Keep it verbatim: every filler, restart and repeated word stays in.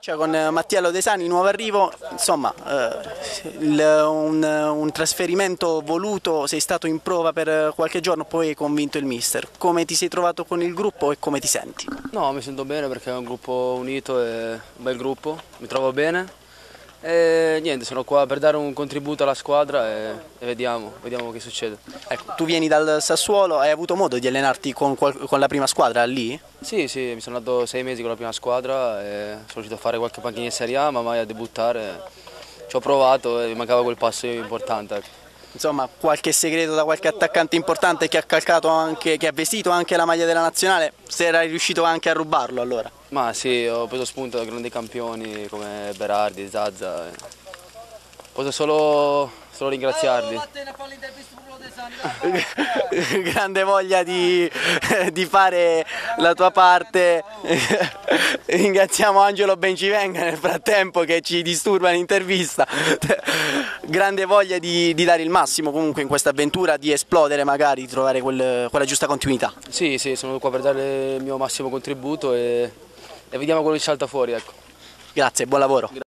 Con Mattia Lodesani, nuovo arrivo, insomma eh, il, un, un trasferimento voluto, sei stato in prova per qualche giorno, poi hai convinto il mister. Come ti sei trovato con il gruppo e come ti senti? No, mi sento bene perché è un gruppo unito e un bel gruppo, mi trovo bene e niente, sono qua per dare un contributo alla squadra e, e vediamo, vediamo che succede. Ecco, tu vieni dal Sassuolo, hai avuto modo di allenarti con, con la prima squadra lì? Sì, sì, mi sono andato sei mesi con la prima squadra e sono riuscito a fare qualche panchina in Serie A, ma mai a debuttare. Ci ho provato e mi mancava quel passo importante. Ecco. Insomma, qualche segreto da qualche attaccante importante che ha calcato anche, che ha vestito anche la maglia della nazionale, se erai riuscito anche a rubarlo allora? Ma sì, ho preso spunto da grandi campioni come Berardi, Zazza. Posso solo, solo ringraziarli. Grande voglia di, di fare la tua parte. Ringraziamo Angelo Bencivenga nel frattempo che ci disturba l'intervista. Grande voglia di, di dare il massimo comunque in questa avventura, di esplodere magari, di trovare quel, quella giusta continuità. Sì, sì, sono qua per dare il mio massimo contributo e, e vediamo quello che salta fuori. Ecco. Grazie, buon lavoro.